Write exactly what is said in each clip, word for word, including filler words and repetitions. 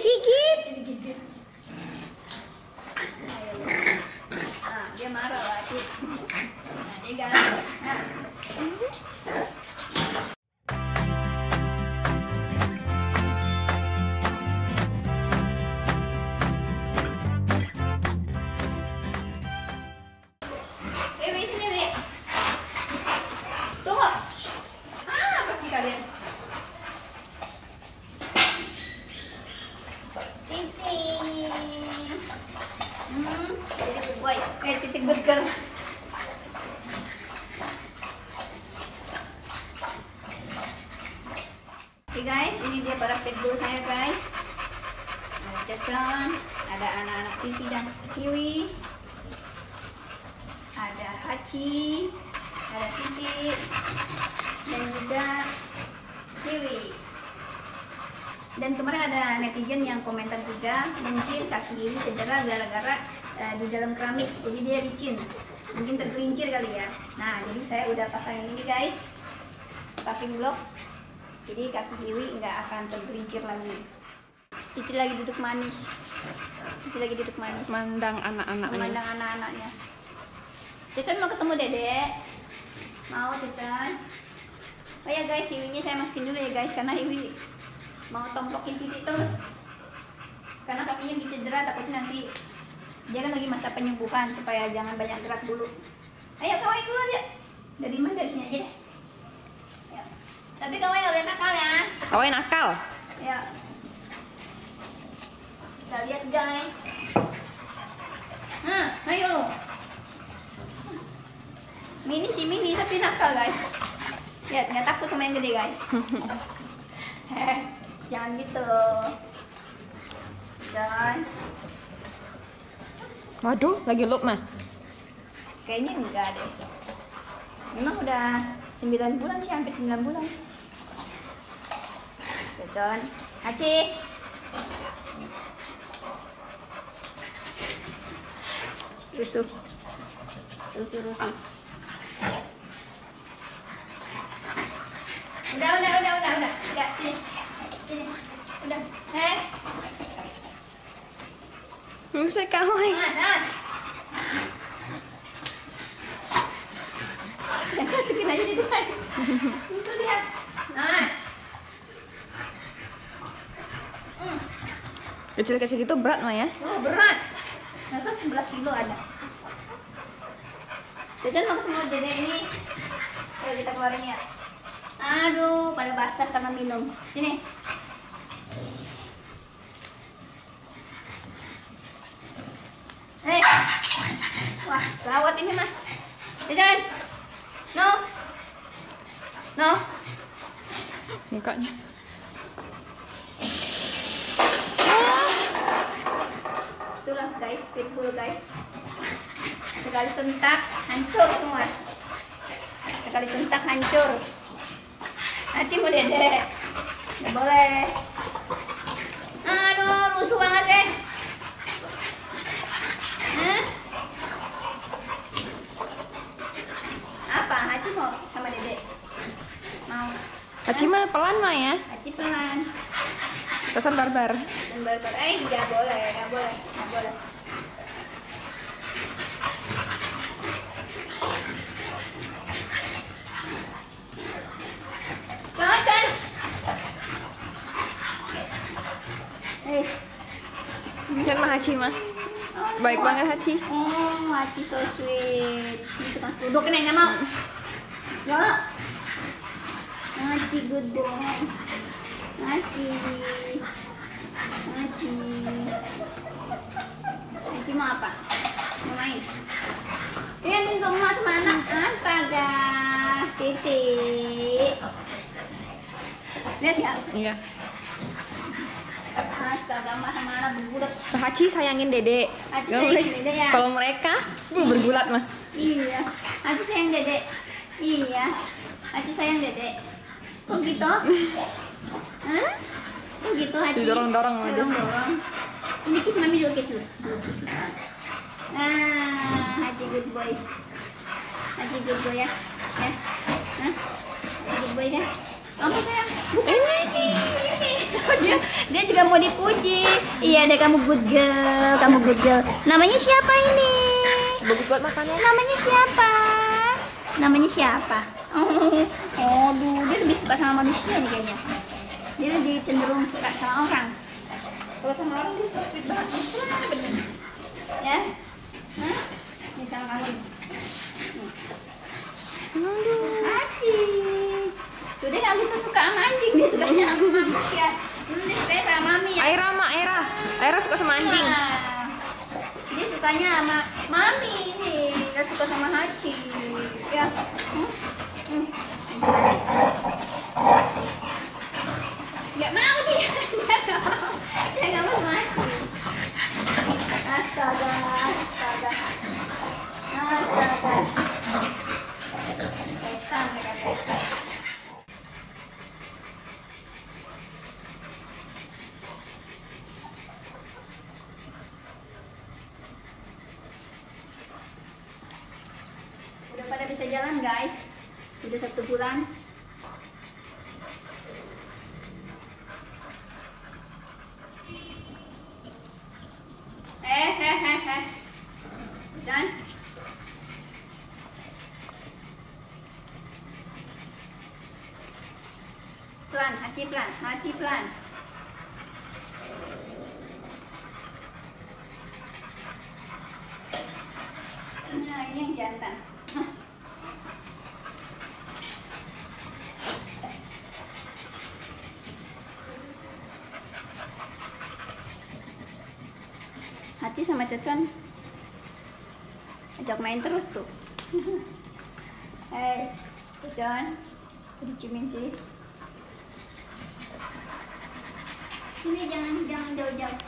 digigit. Digigit. Nah, dia marah lah, Cik. Nah, dia galak. Nah. Wi, sini, Wi. Tunggu. Ah, apa sih kalian? Ting ting. Hmm, jadi good boy. Eh, titik good girl. Oke guys, ini dia para pitbull saya guys. Ada Cecon, ada anak-anak Titi dan Kiwi, ada Hachi, ada Titi, dan juga Kiwi. Dan kemarin ada netizen yang komentar juga, mungkin kaki Kiwi cedera gara-gara uh, di dalam keramik, jadi dia licin, mungkin tergelincir kali ya. Nah, jadi saya udah pasang ini guys, paving block, jadi kaki Kiwi nggak akan tergelincir lagi. Titi lagi duduk manis, Titi lagi duduk manis, Mandang anak-anaknya. memandang anak-anaknya. Cecon mau ketemu Dedek, mau Cecon? Oh ya guys, Iwinya saya masukin dulu ya guys, karena Iwi mau tomplokin Titi terus, karena kakinya dicedera, takutnya nanti dia kan lagi masa penyembuhan, supaya jangan banyak gerak dulu. Ayo kawai keluar ya, dari mana, dari sini aja deh ya. Tapi kawai nggak boleh nakal ya. Kawai nakal. Ya, kita lihat guys. Nah, ayo lo. Mini sih mini tapi nakal guys. Lihat, nggak takut sama yang gede guys. Jangan gitu. Jangan. Waduh, lagi lup mah. Kayaknya enggak deh. Memang udah sembilan bulan sih, hampir sembilan bulan. Cecon. Hachi. Rusuh. Rusuh, rusuh. Udah, udah, udah, udah, udah. Udah, sini. Sini. Udah. Eh. Bisa kawai. Nas, Nas. Ya, masukin aja di guys. Itu lihat. Nas. Hmm. Kecil-kecil gitu berat mah ya. Oh, berat. Masa sebelas kilo ada. Cecon mau ketemu Dede ini. Ayo kita keluarin ya. Aduh, pada basah karena minum. Sini. Hei. Wah, gawat ini mah. Cecon. No. No. Mukanya. Itulah guys, pitbull guys. Sekali sentak hancur semua. Sekali sentak hancur. Hachi mau Dede. Nggak boleh. Aduh, rusuh banget deh. Hah? Apa? Hachi mau sama Dede? Mau? Hachi mah pelan mah ya. Hachi pelan. Cecon barbar. Dan barbar. Eh, nggak boleh, nggak boleh, nggak boleh. Cocok. Eh, Yang mah Hachi mah. oh, Baik banget Hachi. Oh, Hachi so sweet. Ini kita duduk ini nggak mau. Nggak mau. Hachi good boy. Hachi. Hachi. Hachi mau apa? Mau main? Ini untuk emak sama anak. Astaga. Titik. Lihat ya. Iya. Astaga, emak sama anak bergulat. Hachi sayangin Dede. Hachi Nggak sayangin boleh. Dede ya? Kalau mereka uh, bergulat mah. Iya. Hachi sayang Dede. Iya. Hachi sayang Dede. Kok gitu? Hah? Kok gitu Hachi? Didorong-dorong sama dia. Dorong-dorong. Ini kiss mami dulu, kiss dulu. Nah, Hachi good boy. Hachi good boy ya. Ya. Hah? Hachi good boy ya. Apa sayang? Bukan ini. Ini. dia, dia juga mau dipuji. Iya deh, kamu good girl, kamu good girl. Namanya siapa ini? Bagus buat makannya. Namanya siapa? Namanya siapa? Oh, oh duh, dia lebih suka sama manusia nih kayaknya. Dia lebih cenderung suka sama orang. Kalau sama orang dia so sweet banget, mesra bener. Ya? Hah? Ini sama kamu. Haji. Tuh dia nggak gitu suka sama anjing, dia sukanya sama manusia. Hmm, dia sukanya sama mami ya. Aira, Ma, Aira. Aira suka sama anjing. Nah, dia sukanya sama mami ini, nggak suka sama Haji. Ya. Hmm? Hmm. Nggak mau dia, dia nggak mau, dia nggak mau sama Haji. Astaga, astaga, astaga. Pesta, mereka pesta. Udah pada bisa jalan guys, udah satu bulan. Eh, eh, eh, eh, Jan. Pelan, Haji pelan, Haji pelan. Nah, ini yang jantan. Haji sama Cocon ajak main terus tuh. Hei, Cocon, diciumin sih. Ini jangan jangan jauh-jauh.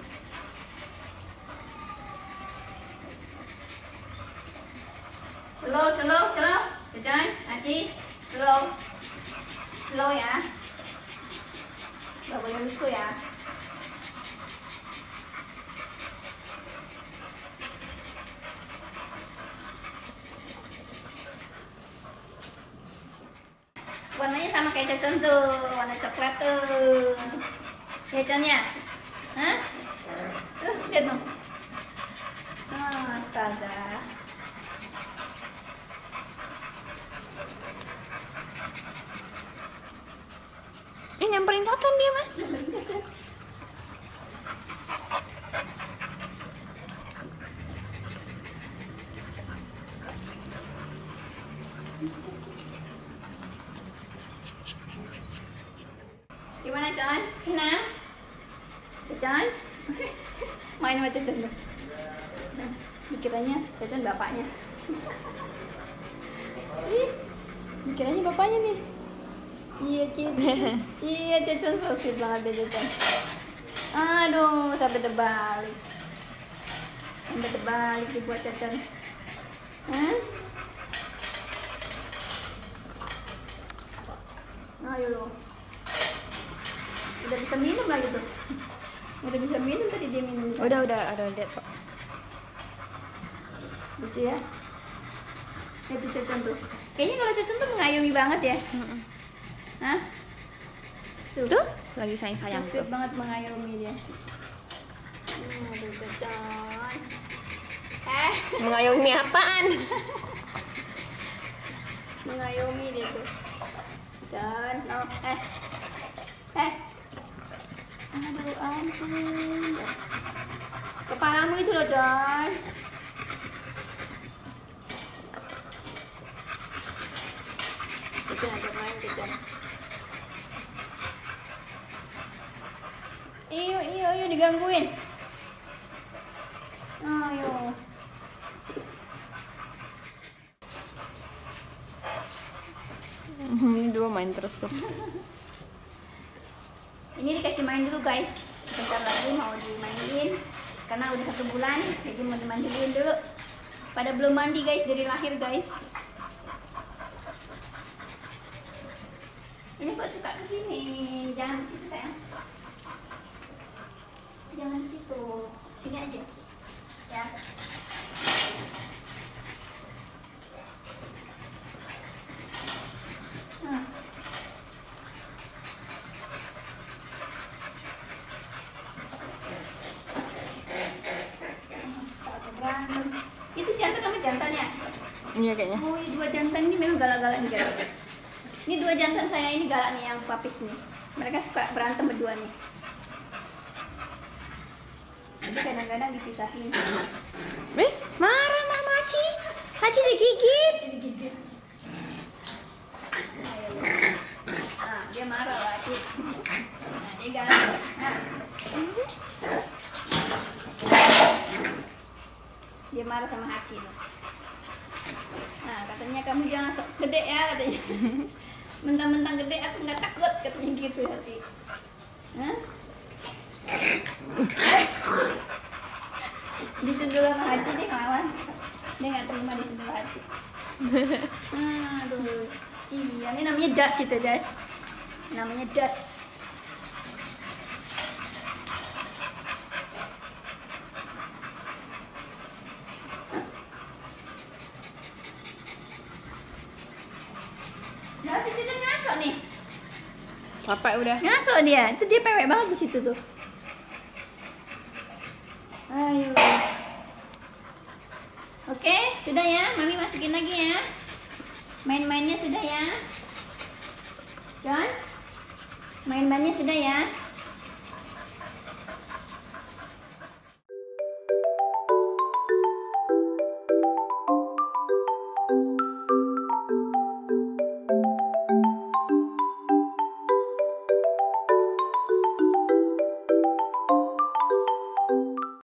Slow, slow, slow. Cocon, Haji, slow, slow ya. Gak boleh rusuh ya. Warnanya sama kayak Cocon tuh, warna coklat tuh. Ya Connya? Hah? Tuh, lihat dong. Oh, astaga. Ini nyamperin Cocon dia, Mas. Gimana Con? Senang? Cocon? Main sama Cocon tuh. Dikiranya Cocon bapaknya. Ih, dikiranya bapaknya nih. Iya Cocon. Iya Cocon, so sweet banget deh Cocon. Aduh, sampai terbalik. Sampai terbalik dibuat Cocon. Hah? Ayo lo. Udah bisa minum lagi tuh. Udah bisa minum tadi dia minum. Udah, udah, udah lihat kok. Lucu ya. Itu Cocon tuh. Kayaknya kalau Cocon tuh mengayomi banget ya. Mm-mm. Hah? Tuh. Tuh, lagi sayang-sayang So sweet tuh. banget mengayomi dia. Hmm, aduh Cocon. Eh, Mengayomi apaan? mengayomi dia tuh. Cocon, oh, eh. Eh. Aduh ampun. Kepalamu itu loh, Con. Cocon ajak main, Cocon. Iyo, iyo, iyo digangguin. Ayo. Ini dua main terus tuh. Ini dikasih main dulu guys. Bentar lagi mau dimandiin karena udah satu bulan, jadi mau dimandiin dulu. Pada belum mandi guys dari lahir guys. Ini kok suka kesini? Jangan di situ sayang. Jangan di situ. Sini aja. Ya. Nah. Iya kayaknya. Oh, ini dua jantan ini memang galak-galak nih guys. Ini dua jantan saya ini galak nih yang papis nih. Mereka suka berantem berdua nih. Jadi kadang-kadang dipisahin. Eh, marah Mama Haji. Haji digigit. Jadi digigit. Nah, dia marah lah Haji. Nah, dia galak. Nah. Dia marah sama Haji. Nah, katanya kamu jangan sok gede ya katanya. Mentang-mentang gede aku nggak takut katanya gitu Haji. Hah? Disentuh sama Haji dia ngelawan. Dia nggak terima disentuh Haji. Aduh, Cia. Ini namanya das itu guys. Namanya das. Nah, si Cucu ngaso nih. Papa udah. Ngaso dia. Itu dia pewek banget di situ tuh. Ayo. Oke, sudah ya. Mami masukin lagi ya. Main-mainnya sudah ya. John? Main-mainnya sudah ya.